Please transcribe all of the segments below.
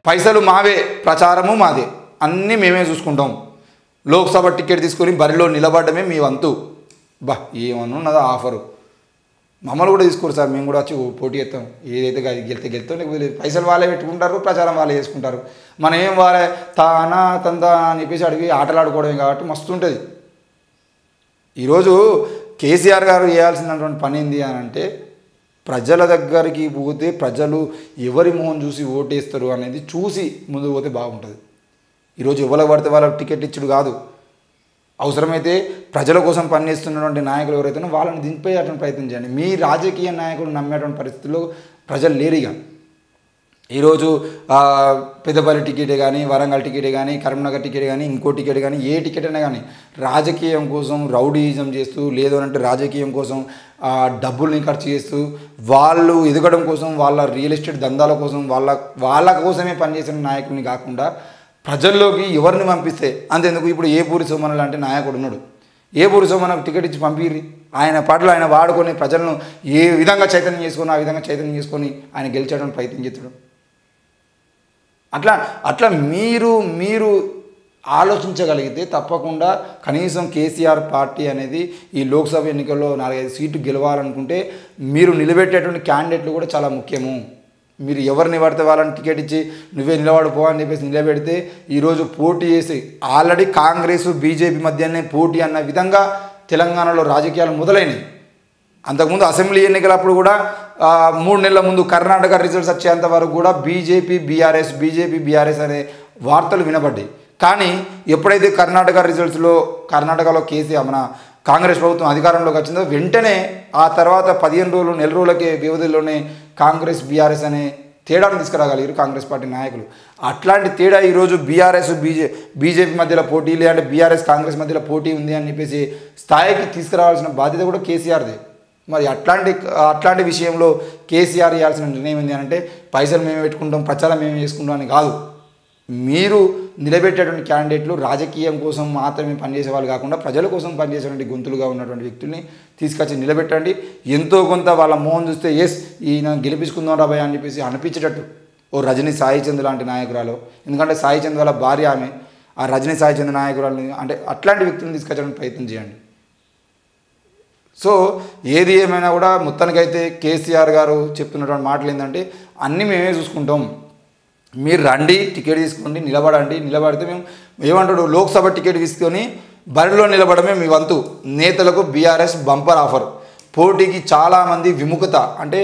పైసలు మావే, ప్రచారము మాదే, అన్నీ మేమే చూసుకుంటాం, లోక్సభ టికెట్ తీసుకొని బరిలో నిలబడమే మీ వంతు. బా ఏమన్నా ఉన్నదా ఆఫరు? మమ్మల్ని కూడా తీసుకోరు సార్, మేము కూడా వచ్చి పోటీ చేస్తాం, ఏదైతే గెలుస్తాం, లేకపోతే పైసలు వాళ్ళే పెట్టుకుంటారు, ప్రచారం వాళ్ళే చేసుకుంటారు, మనం ఏం వాళ్ళే తానా తందా అని చెప్పేసి అడిగి ఆటలాడుకోవడమే కాబట్టి మస్తు ఉంటుంది. ఈరోజు కేసీఆర్ గారు చేయాల్సినటువంటి పని ఏంది అని అంటే, ప్రజల దగ్గరికి పోతే ప్రజలు ఎవరి మొహం చూసి ఓటేస్తారు అనేది చూసి ముందుకు పోతే బాగుంటుంది. ఈరోజు ఎవరికి పడితే వాళ్ళకి టికెట్ ఇచ్చుడు కాదు, అవసరమైతే ప్రజల కోసం పనిచేస్తున్నటువంటి నాయకులు ఎవరైతే వాళ్ళని దింపేటువంటి ప్రయత్నం చేయండి. మీ రాజకీయ నాయకులు నమ్మేటువంటి పరిస్థితుల్లో ప్రజలు లేరుగా. ఈరోజు పెద్దపల్లి టికెటే కానీ, వరంగల్ టికెటే కానీ, కరీంనగర్ టికెట్ కానీ, ఇంకో టికెట్ కానీ, ఏ టికెట్ అయినా కానీ రాజకీయం కోసం రౌడీయిజం చేస్తూ, లేదు అంటే రాజకీయం కోసం డబ్బుల్ని ఖర్చు చేస్తూ, వాళ్ళు ఎదగడం కోసం, వాళ్ళ రియల్ ఎస్టేట్ దందాల కోసం, వాళ్ళ కోసమే పనిచేసిన నాయకుడిని కాకుండా ప్రజల్లోకి ఎవరిని పంపిస్తే అంతెందుకు. ఇప్పుడు ఏపూరి సోమన్న లాంటి నాయకుడు ఉన్నాడు, ఏపూరి సోమన్నకు టికెట్ ఇచ్చి పంపిర్రి, ఆయన పాటలు ఆయన వాడుకొని ప్రజలను ఏ విధంగా చైతన్యం చేసుకొని ఆ విధంగా చైతన్యం చేసుకొని ఆయన గెలిచేయడానికి ప్రయత్నం చేస్తాడు. అట్లా మీరు ఆలోచించగలిగితే తప్పకుండా కనీసం కేసీఆర్ పార్టీ అనేది ఈ లోక్సభ ఎన్నికల్లో 4-5 సీట్లు గెలవాలనుకుంటే మీరు నిలబెట్టేటువంటి క్యాండిడేట్లు కూడా చాలా ముఖ్యము. మీరు ఎవరిని పడితే వాళ్ళని టికెట్ ఇచ్చి నువ్వే నిలబడిపో అని చెప్పేసి నిలబెడితే ఈరోజు పోటీ చేసి ఆల్రెడీ కాంగ్రెస్ బీజేపీ మధ్యనే పోటీ అన్న విధంగా తెలంగాణలో రాజకీయాలు మొదలైనవి. అంతకుముందు అసెంబ్లీ ఎన్నికలప్పుడు కూడా 3 నెలల ముందు కర్ణాటక రిజల్ట్స్ వచ్చేంత వరకు కూడా బీజేపీ బీఆర్ఎస్ అనే వార్తలు వినబడ్డాయి. కానీ ఎప్పుడైతే కర్ణాటకలో కేసీఆర్ మన కాంగ్రెస్ ప్రభుత్వం అధికారంలోకి వచ్చిందో వెంటనే ఆ తర్వాత 15 రోజులు నెల రోజులకే వ్యవధిలోనే కాంగ్రెస్ బీఆర్ఎస్ అనే తేడాను తీసుకురాగలిగారు కాంగ్రెస్ పార్టీ నాయకులు. అట్లాంటి తేడా ఈరోజు బీజేపీ మధ్యలో పోటీ, లేదంటే బీఆర్ఎస్ కాంగ్రెస్ మధ్యలో పోటీ ఉంది అని చెప్పేసి స్థాయికి తీసుకురావాల్సిన బాధ్యత కూడా కేసీఆర్దే. మరి అట్లాంటి విషయంలో కేసీఆర్ చేయాల్సిన నిర్ణయం ఏంటి అంటే, పైసలు మేమే పెట్టుకుంటాం, ప్రచారం మేమే చేసుకుంటాం అని కాదు. మీరు నిలబెట్టేటువంటి క్యాండిడేట్లు రాజకీయం కోసం మాత్రమే పనిచేసే వాళ్ళు కాకుండా ప్రజల కోసం పనిచేసేటువంటి గొంతులుగా ఉన్నటువంటి వ్యక్తుల్ని తీసుకొచ్చి నిలబెట్టండి. ఎంతో కొంత వాళ్ళ మోహన్ చూస్తే ఎస్ ఈయన గెలిపించుకుందాం రాబోయే అని చెప్పేసి అనిపించేటట్టు ఓ రజనీ సాయిచంద్ లాంటి నాయకురాలు, ఎందుకంటే సాయిచంద్ వాళ్ళ భార్య ఆమె, ఆ రజనీ సాయిచంద్ నాయకురాలు అంటే అట్లాంటి వ్యక్తులను తీసుకొచ్చడానికి ప్రయత్నం చేయండి. సో ఏది ఏమైనా కూడా మొత్తానికైతే కేసీఆర్ గారు చెప్తున్నటువంటి మాటలు ఏంటంటే, అన్నీ మేమే చూసుకుంటాం, మీరు రండి, టికెట్ తీసుకోండి, నిలబడితే మేము ఏమంటాడు, లోక్సభ టికెట్ తీసుకొని బరిలో నిలబడమే మీ వంతు. నేతలకు బీఆర్ఎస్ బంపర్ ఆఫర్. పోటీకి చాలామంది విముఖత, అంటే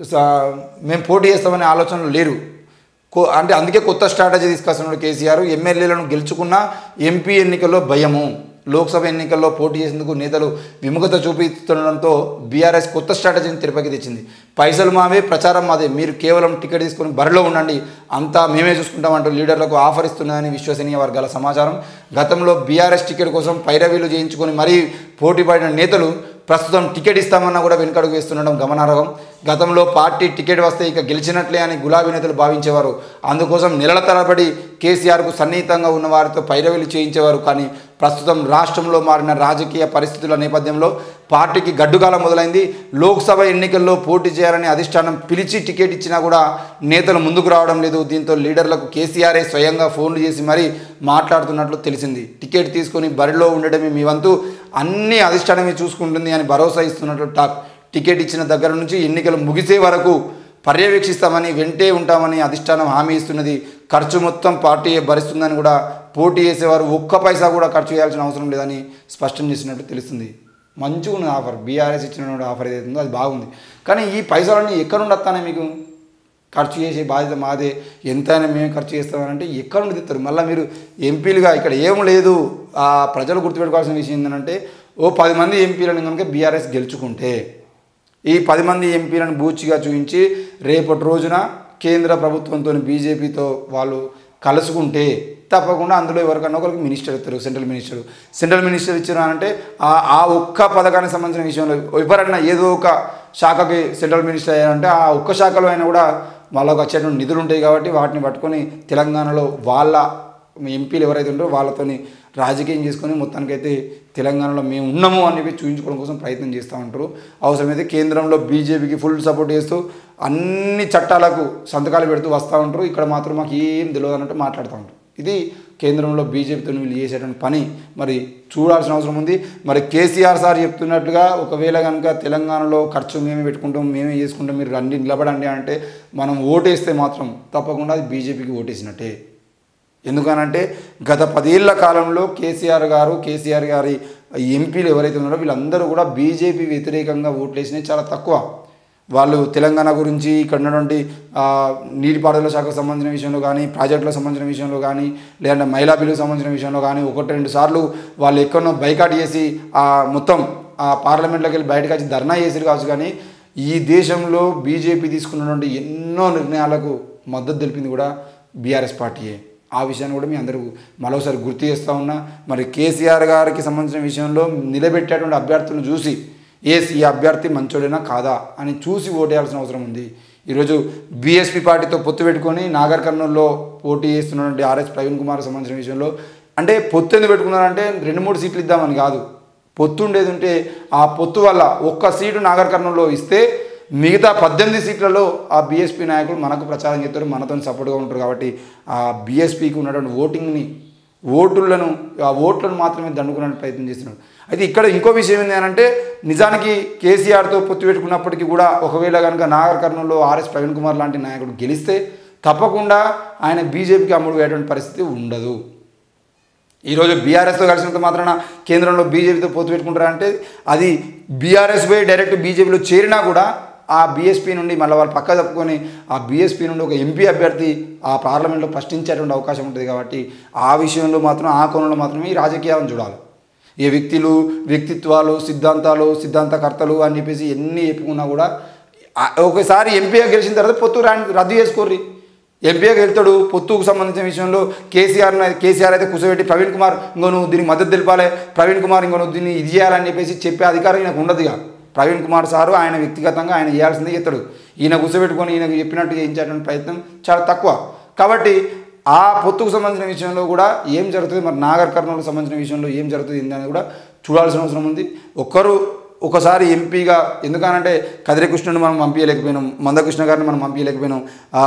మేము పోటీ చేస్తామనే ఆలోచనలు లేరు. అంటే అందుకే కొత్త స్ట్రాటజీ తీసుకొస్తున్నాడు కేసీఆర్. ఎమ్మెల్యేలను గెలుచుకున్న ఎంపీ ఎన్నికల్లో భయము, లోక్సభ ఎన్నికల్లో పోటీ చేసేందుకు నేతలు విముఖత చూపిస్తుండడంతో బీఆర్ఎస్ కొత్త స్ట్రాటజీని తెరపైకి తెచ్చింది. పైసలు మావే, ప్రచారం మాదే, మీరు కేవలం టికెట్ తీసుకొని బరిలో ఉండండి, అంతా మేమే చూసుకుంటామంటూ లీడర్లకు ఆఫర్ ఇస్తున్నదని విశ్వసనీయ వర్గాల సమాచారం. గతంలో బీఆర్ఎస్ టికెట్ కోసం పైరవీలు చేయించుకొని మరీ పోటీ పడిన నేతలు ప్రస్తుతం టికెట్ ఇస్తామన్నా కూడా వెనుకడుగు వేస్తుండడం గమనార్హం. గతంలో పార్టీ టికెట్ వస్తే ఇక గెలిచినట్లే అని గులాబీ నేతలు భావించేవారు. అందుకోసం నెలల తరబడి కేసీఆర్కు సన్నిహితంగా ఉన్న వారితో పైరవీలు చేయించేవారు. కానీ ప్రస్తుతం రాష్ట్రంలో మారిన రాజకీయ పరిస్థితుల నేపథ్యంలో పార్టీకి గడ్డుకాలం మొదలైంది. లోక్సభ ఎన్నికల్లో పోటీ చేయాలని అధిష్టానం పిలిచి టికెట్ ఇచ్చినా కూడా నేతలు ముందుకు రావడం లేదు. దీంతో లీడర్లకు కేసీఆరే స్వయంగా ఫోన్లు చేసి మరీ మాట్లాడుతున్నట్లు తెలిసింది. టికెట్ తీసుకొని బరిలో ఉండడమే మీ వంతు, అన్నీ అధిష్టానమే చూసుకుంటుంది అని భరోసా ఇస్తున్నట్లు టాక్. టికెట్ ఇచ్చిన దగ్గర నుంచి ఎన్నికలు ముగిసే వరకు పర్యవేక్షిస్తామని, వెంటే ఉంటామని అధిష్టానం హామీ ఇస్తున్నది. ఖర్చు మొత్తం పార్టీయే భరిస్తుందని కూడా, పోటీ చేసేవారు ఒక్క పైసా కూడా ఖర్చు చేయాల్సిన అవసరం లేదని స్పష్టం చేసినట్టు తెలుస్తుంది. మంచిగా ఉన్న ఆఫర్, బీఆర్ఎస్ ఇచ్చిన ఆఫర్ ఏదైతే ఉందో అది బాగుంది. కానీ ఈ పైసలన్నీ ఎక్కడ నుండి వస్తానే, మీకు ఖర్చు చేసే బాధ్యత మాదే, ఎంతైనా మేము ఖర్చు చేస్తామనంటే ఎక్కడ నుండి తెస్తారు? మళ్ళీ మీరు ఎంపీలుగా ఇక్కడ ఏం లేదు. ప్రజలు గుర్తుపెట్టుకోవాల్సిన విషయం ఏంటంటే, ఓ 10 మంది ఎంపీలను కనుక బీఆర్ఎస్ గెలుచుకుంటే, ఈ 10 మంది ఎంపీలను బూచిగా చూపించి రేపటి రోజున కేంద్ర ప్రభుత్వంతో బీజేపీతో వాళ్ళు కలుసుకుంటే తప్పకుండా అందులో ఎవరికన్నా ఒకరికి మినిస్టర్ ఇస్తారు, సెంట్రల్ మినిస్టర్ ఇచ్చారంటే ఆ ఒక్క పథకానికి సంబంధించిన విషయంలో ఎవరన్నా ఏదో ఒక శాఖకి సెంట్రల్ మినిస్టర్ అయ్యారంటే ఆ ఒక్క శాఖలో అయినా కూడా వాళ్ళకు వచ్చేటువంటి నిధులు ఉంటాయి. కాబట్టి వాటిని పట్టుకొని తెలంగాణలో వాళ్ళ ఎంపీలు ఎవరైతే ఉంటారో వాళ్ళతోని రాజకీయం చేసుకొని మొత్తానికైతే తెలంగాణలో మేము ఉన్నాము అని చెప్పి చూపించుకోవడం కోసం ప్రయత్నం చేస్తూ ఉంటారు. అవసరమైతే కేంద్రంలో బీజేపీకి ఫుల్ సపోర్ట్ చేస్తూ అన్ని చట్టాలకు సంతకాలు పెడుతూ వస్తూ ఉంటారు. ఇక్కడ మాత్రం మాకు ఏం తెలియదు అన్నట్టు మాట్లాడుతూ ఉంటారు. ఇది కేంద్రంలో బీజేపీతో వీళ్ళు చేసేటువంటి పని. మరి చూడాల్సిన అవసరం ఉంది. మరి కేసీఆర్ సార్ చెప్తున్నట్లుగా ఒకవేళ కనుక తెలంగాణలో ఖర్చు మేమే పెట్టుకుంటాం, మేమే చేసుకుంటాం, మీరు రండి నిలబడండి అంటే మనం ఓటేస్తే మాత్రం తప్పకుండా అది బీజేపీకి ఓటేసినట్టే. ఎందుకనంటే గత 10 ఏళ్ల కాలంలో కేసీఆర్ గారి ఎంపీలు ఎవరైతే ఉన్నారో వీళ్ళందరూ కూడా బీజేపీ వ్యతిరేకంగా ఓట్లేసినవి చాలా తక్కువ. వాళ్ళు తెలంగాణ గురించి ఇక్కడ ఉన్నటువంటి నీటిపారుదల శాఖకు సంబంధించిన విషయంలో కానీ, ప్రాజెక్టులకు సంబంధించిన విషయంలో కానీ, లేదంటే మహిళా బిల్లుకు సంబంధించిన విషయంలో కానీ 1-2 సార్లు వాళ్ళు ఎక్కడో బైకాట్ చేసి మొత్తం పార్లమెంట్లోకి వెళ్ళి బయటకు వచ్చి ధర్నా చేసిరు కావచ్చు. కానీ ఈ దేశంలో బీజేపీ తీసుకున్నటువంటి ఎన్నో నిర్ణయాలకు మద్దతు తెలిపింది కూడా బీఆర్ఎస్ పార్టీయే. ఆ విషయాన్ని కూడా మీ అందరూ మరోసారి గుర్తు చేస్తూ ఉన్నా. మరి కేసీఆర్ గారికి సంబంధించిన విషయంలో నిలబెట్టేటువంటి అభ్యర్థులను చూసి ఈ అభ్యర్థి మంచోడేనా కాదా అని చూసి ఓటేయాల్సిన అవసరం ఉంది. ఈరోజు బీఎస్పీ పార్టీతో పొత్తు పెట్టుకొని నాగర్ కర్నూల్లో పోటీ చేస్తున్నటువంటి ఆర్ఎస్ ప్రవీణ్ కుమార్ సంబంధించిన విషయంలో అంటే పొత్తు ఎందుకు పెట్టుకున్నారంటే 2-3 సీట్లు ఇద్దామని కాదు. పొత్తు ఉండేది ఉంటే ఆ పొత్తు వల్ల 1 సీటు నాగర్ కర్నూల్లో ఇస్తే మిగతా 18 సీట్లలో ఆ బీఎస్పీ నాయకులు మనకు ప్రచారం చేస్తారు, మనతో సపోర్ట్గా ఉంటారు. కాబట్టి ఆ బీఎస్పీకి ఉన్నటువంటి ఓట్లను మాత్రమే దండుకునే ప్రయత్నం చేస్తున్నాడు. అయితే ఇక్కడ ఇంకో విషయం ఏంటి అంటే నిజానికి కేసీఆర్తో పొత్తు పెట్టుకున్నప్పటికీ కూడా ఒకవేళ కనుక నాగర్ కర్నూల్లో ఆర్ఎస్ ప్రవీణ్ కుమార్ లాంటి నాయకుడు గెలిస్తే తప్పకుండా ఆయన బీజేపీకి అమ్ముడు పోయేటువంటి పరిస్థితి ఉండదు. ఈరోజు బీఆర్ఎస్తో కలిసినంత మాత్రాన కేంద్రంలో బీజేపీతో పొత్తు పెట్టుకుంటారంటే అది బీఆర్ఎస్ పోయి డైరెక్ట్ బీజేపీలో చేరినా కూడా ఆ బీఎస్పీ నుండి మళ్ళీ వాళ్ళు పక్క తప్పుకొని ఆ బీఎస్పీ నుండి ఒక ఎంపీ అభ్యర్థి ఆ పార్లమెంట్లో ప్రశ్నించేటువంటి అవకాశం ఉంటుంది. కాబట్టి ఆ విషయంలో మాత్రం ఆ కోణంలో మాత్రమే ఈ రాజకీయాలను చూడాలి. ఏ వ్యక్తిత్వాలు సిద్ధాంతకర్తలు అని చెప్పేసి ఎన్ని చెప్పుకున్నా కూడా ఒకసారి ఎంపీగా గెలిచిన తర్వాత పొత్తు రద్దు చేసుకోర్రి. ఎంపీగా వెళ్తాడు పొత్తుకు సంబంధించిన విషయంలో కేసీఆర్ అయితే కూర్చోబెట్టి ప్రవీణ్ కుమార్ ఇంకో నువ్వు దీనికి మద్దతు తెలిపాలి, ప్రవీణ్ కుమార్ ఇంకో నువ్వు దీన్ని ఇది చేయాలని చెప్పేసి చెప్పే అధికారం ఈయనకు ఉండదుగా. ప్రవీణ్ కుమార్ సారు ఆయన వ్యక్తిగతంగా ఆయన చేయాల్సిందే చేస్తాడు. ఈయన కూర్చోబెట్టుకొని ఈయనకు చెప్పినట్టు చేయించేటువంటి ప్రయత్నం చాలా తక్కువ. కాబట్టి ఆ పొత్తుకు సంబంధించిన విషయంలో కూడా ఏం జరుగుతుంది, మరి నాగర్ కర్నూలుకు సంబంధించిన విషయంలో ఏం జరుగుతుంది అనేది కూడా చూడాల్సిన అవసరం ఉంది. ఒకసారి ఎంపీగా ఎందుకనంటే కదిరి కృష్ణను మనం పంపించలేకపోయినాం, మందకృష్ణ గారిని మనం పంపించలేకపోయినాం,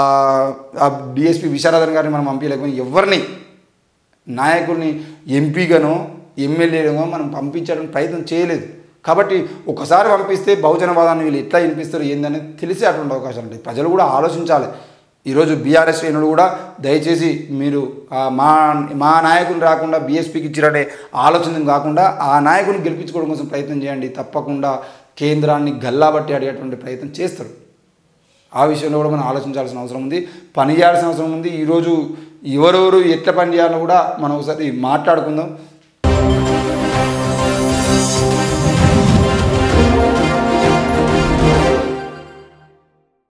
డిఎస్పీ విశారదన్ గారిని మనం పంపించలేకపోయినాం. ఎవరిని నాయకుల్ని ఎంపీగానో ఎమ్మెల్యేగానో మనం పంపించడానికి ప్రయత్నం చేయలేదు. కాబట్టి ఒకసారి పంపిస్తే బహుజనవాదాన్ని వీళ్ళు ఎట్లా వినిపిస్తారు ఏందనేది తెలిసే అటువంటి అవకాశాలు ఉంటాయి. ప్రజలు కూడా ఆలోచించాలి. ఈరోజు బీఆర్ఎస్ శ్రేణులు కూడా దయచేసి మీరు మా నాయకుని రాకుండా బీఎస్పీకి ఇచ్చినట్టే ఆలోచన కాకుండా ఆ నాయకుని గెలిపించుకోవడం కోసం ప్రయత్నం చేయండి. తప్పకుండా కేంద్రాన్ని గల్లాబట్టి అడిగేటువంటి ప్రయత్నం చేస్తారు. ఆ విషయంలో కూడా మనం ఆలోచించాల్సిన అవసరం ఉంది, పని చేయాల్సిన అవసరం ఉంది. ఈరోజు ఎవరెవరు ఎట్లా పని చేయాలో కూడా మనం ఒకసారి మాట్లాడుకుందాం.